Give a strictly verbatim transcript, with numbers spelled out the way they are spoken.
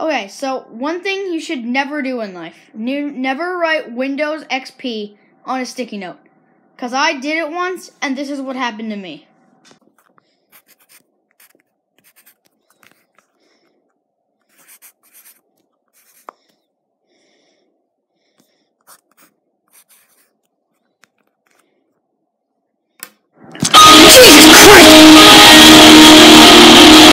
Okay, so one thing you should never do in life. Ne- never write Windows X P on a sticky note. Because I did it once, and this is what happened to me.